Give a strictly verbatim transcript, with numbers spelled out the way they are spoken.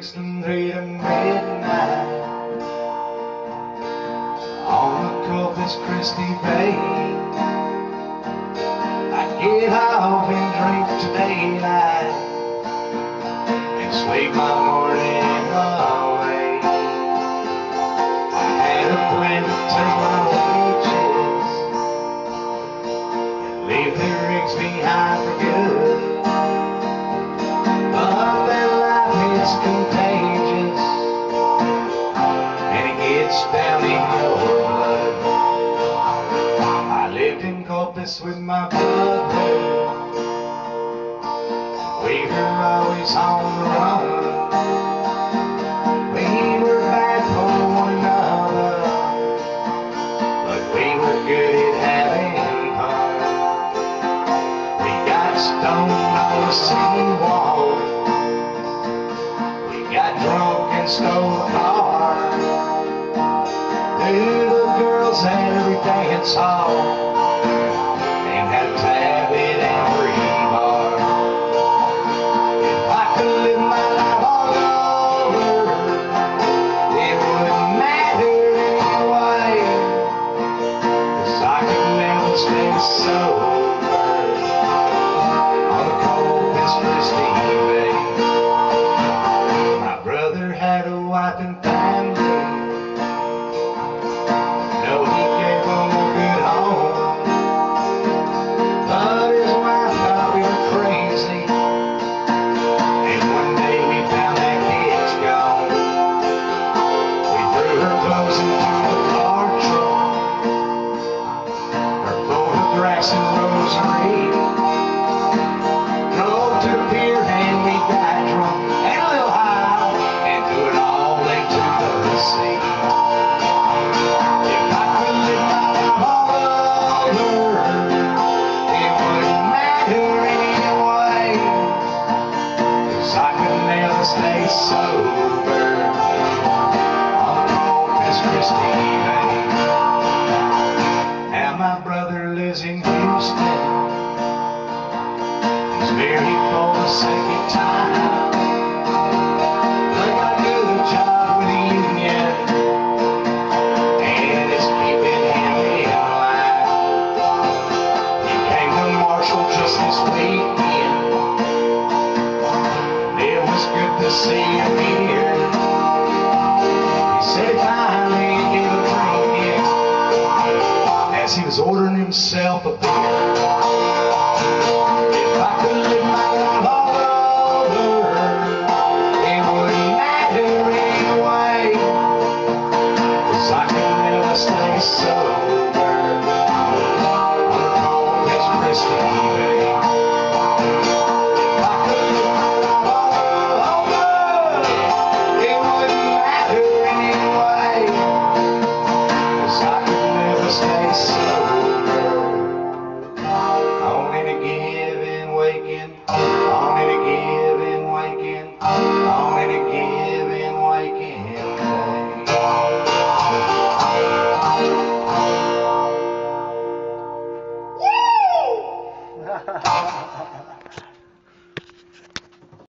sixteen three to midnight on the Corpus Christi Bay. I get off and drink to daylight and sleep my morning away. I had a plan to take my wages and leave the rigs behind for good. It's contagious, and it gets down in your blood. I lived in Corpus with my brother. We were always on the run. We were bad for one another, but we were good at having fun. We got stoned on the city wall, got drunk and stole a car. Knew the girls at every dance hall and had a tab at every bar. If I could live my life all over, it wouldn't matter anyway, 'cause I could never stay sober on the Corpus Christi Bay. Had a wife and family. No, he gave them a good home, but his wife thought we were crazy, and one day we found that kid's gone. We threw her clothes into the car trunk, her photographs and rosary, drove to the pier and we got drunk and a little high. If I could live my life all over, it wouldn't matter anyway, 'cause I could never stay sober on the Corpus Christi Bay. Now my brother lives in Houston. He's married for the second time. To see him here, he said he finally gave a drink in as he was ordering himself a beer. If I could live my life all over, it wouldn't matter anyway, 'cause I could never stay sober